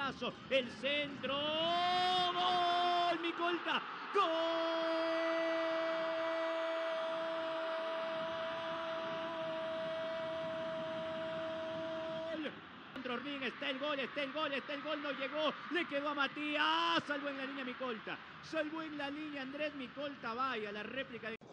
brazo, el centro, ¡gol! Micolta, ¡gol! Hornín, está el gol, no llegó, le quedó a Matías, salvó en la línea Micolta, salvó en la línea Andrés Micolta, vaya la réplica de...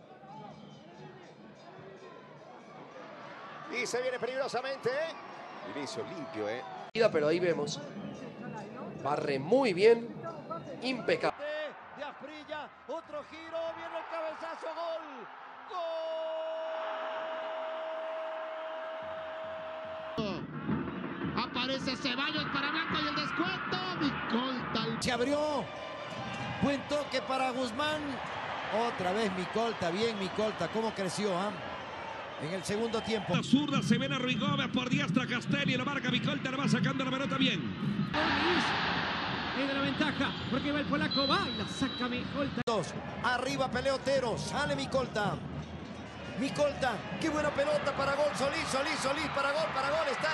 Y se viene peligrosamente, inicio limpio, Pero ahí vemos, barre muy bien, impecable. De Asprilla, otro giro, viene el cabezazo, gol, gol. Aparece Ceballos para Blanco y el descuento. Micolta. Se abrió. Buen toque para Guzmán. Otra vez Micolta. Bien Micolta. ¿Cómo creció? En el segundo tiempo. La zurda se viene Ruy Gómez por diestra. Castelli lo marca Micolta. Le va sacando la pelota bien. Tiene la ventaja porque va el polaco. Va y la saca Micolta. Arriba Peleotero. Sale Micolta. Micolta, qué buena pelota para gol, Solís, para gol, está,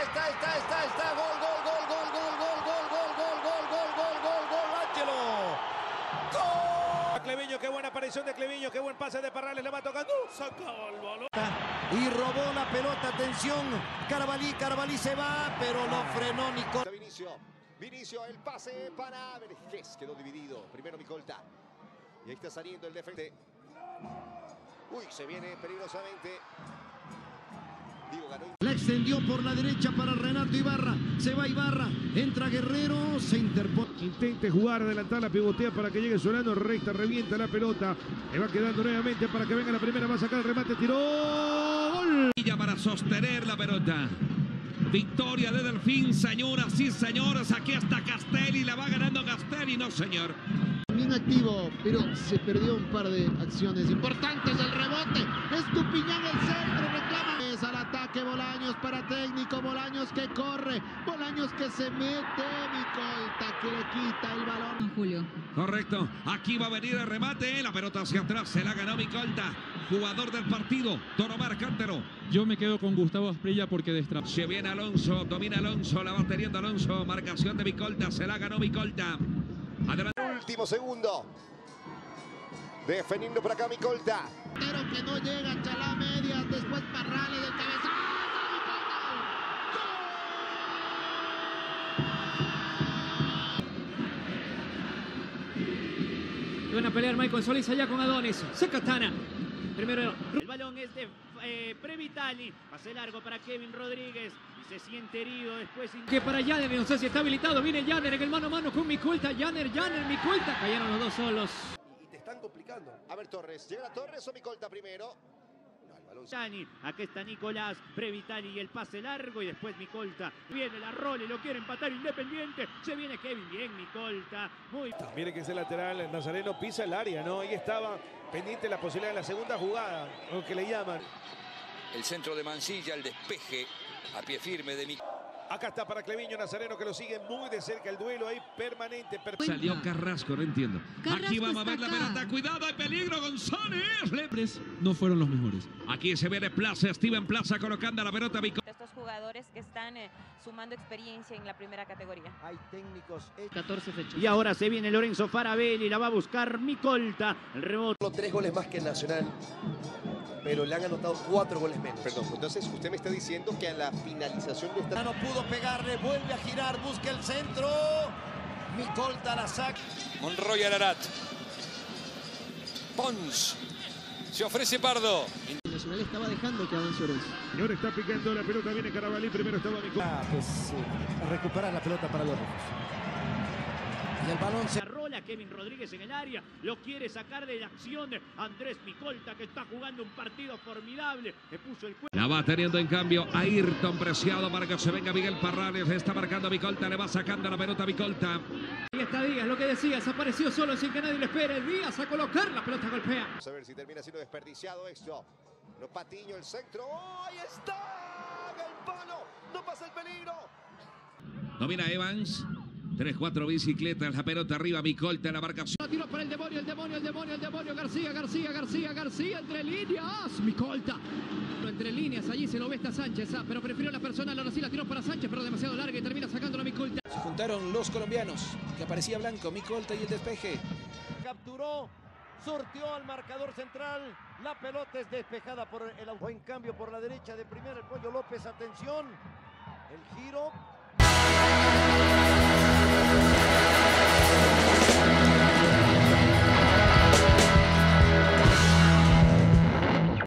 gol, Ángelo. ¡Gol! Cleviño, qué buena aparición de Cleviño, qué buen pase de Parrales, le va tocando, sacaba el balón. Y robó la pelota, atención, Carabalí se va, pero lo frenó Nicolta. Vinicio, el pase para Vergés, quedó dividido, primero Micolta, y ahí está saliendo el defensa. Uy, se viene peligrosamente. Diego ganó. La extendió por la derecha para Renato Ibarra. Se va Ibarra. Entra Guerrero. Se interpone. Intente jugar, adelantar la pivotea para que llegue Solano. Recta, revienta la pelota. Le va quedando nuevamente para que venga la primera. Va a sacar el remate. Tiró. ¡Gol! Para sostener la pelota. Victoria de Delfín, señoras y señores. Aquí está Castelli. La va ganando Castelli. No, señor. Bien activo, pero se perdió un par de acciones importantes. El rebote. Estupiñán el centro. Reclama. Es al ataque Bolaños para técnico. Bolaños que corre. Bolaños que se mete. Micolta que le quita el balón. Julio. Correcto. Aquí va a venir el remate. La pelota hacia atrás. Se la ganó Micolta. Jugador del partido. Don Omar Cántaro. Yo me quedo con Gustavo Asprilla porque destrapa. Se viene Alonso. Domina Alonso. La va teniendo Alonso. Marcación de Micolta. Se la ganó Micolta. Adelante. Último segundo. Defendiendo por acá Micolta. Pero que no llega, Chalá medias. Después Parrales del cabezazo. Van a pelear Michael Solís allá con Adonis. Se Catana. Primero el balón es de Previtali. Pase largo para Kevin Rodríguez. Y se siente herido después. Que para Janner, no sé si está habilitado. Viene Janner en el mano a mano con Micolta. Janner, Micolta. Cayeron los dos solos. Y te están complicando. A ver Torres. ¿Llega Torres o Micolta primero? No, el balón. Aquí está Nicolás, Previtali y el pase largo. Y después Micolta. Viene la role, lo quiere empatar Independiente. Se viene Kevin. Bien, Micolta. Muy bien. Miren que ese lateral, el Nazareno pisa el área, ¿no? Ahí estaba pendiente la posibilidad de la segunda jugada, lo que le llaman. El centro de Mancilla, el despeje a pie firme de Micolta. Acá está para Cleviño, Nazareno que lo sigue muy de cerca, el duelo ahí permanente. Salió Carrasco, no entiendo. Aquí vamos a ver la pelota, cuidado, hay peligro, González. No fueron los mejores. Aquí se viene Plaza, Steven Plaza colocando la pelota. Estos jugadores que están sumando experiencia en la primera categoría. Hay técnicos. 14 fechas. Y ahora se viene Lorenzo Farabelli, la va a buscar Micolta. El rebote. 3 goles más que el Nacional, pero le han anotado 4 goles menos. Perdón, entonces usted me está diciendo que a la finalización de esta... No pudo pegarle, vuelve a girar, busca el centro. Micolta la saca. Monroy Ararat. Pons. Se ofrece Pardo. El Nacional estaba dejando que avance Orense. Señor, está picando la pelota, viene Carabalí, primero estaba Micolta. Recuperar la pelota para los rojos. Y el balón se... Rola Kevin Rodríguez en el área, lo quiere sacar de la acción Andrés Micolta, que está jugando un partido formidable, le puso el cuello. La va teniendo en cambio Ayrton Preciado para que se venga Miguel Parrales, está marcando Micolta, le va sacando la pelota a Micolta. Ahí está Díaz, lo que decías, apareció solo sin que nadie le espere, Díaz a colocar, la pelota golpea. Vamos a ver si termina siendo desperdiciado esto. No, Patiño, el centro, ¡oh, ahí está! ¡El palo! ¡No pasa el peligro! Domina Evans. 3-4 bicicletas, la pelota arriba, Micolta en la marcación. Tiro para el demonio, García, entre líneas, Micolta. Entre líneas, allí se lo ve esta Sánchez, pero prefirió la persona, ahora sí la tiró para Sánchez, pero demasiado larga y termina sacándola Micolta. Anotaron los colombianos, que aparecía Blanco, Micolta y el despeje. Capturó, surtió al marcador central. La pelota es despejada por el... En cambio por la derecha de primera el Pollo López. Atención. El giro.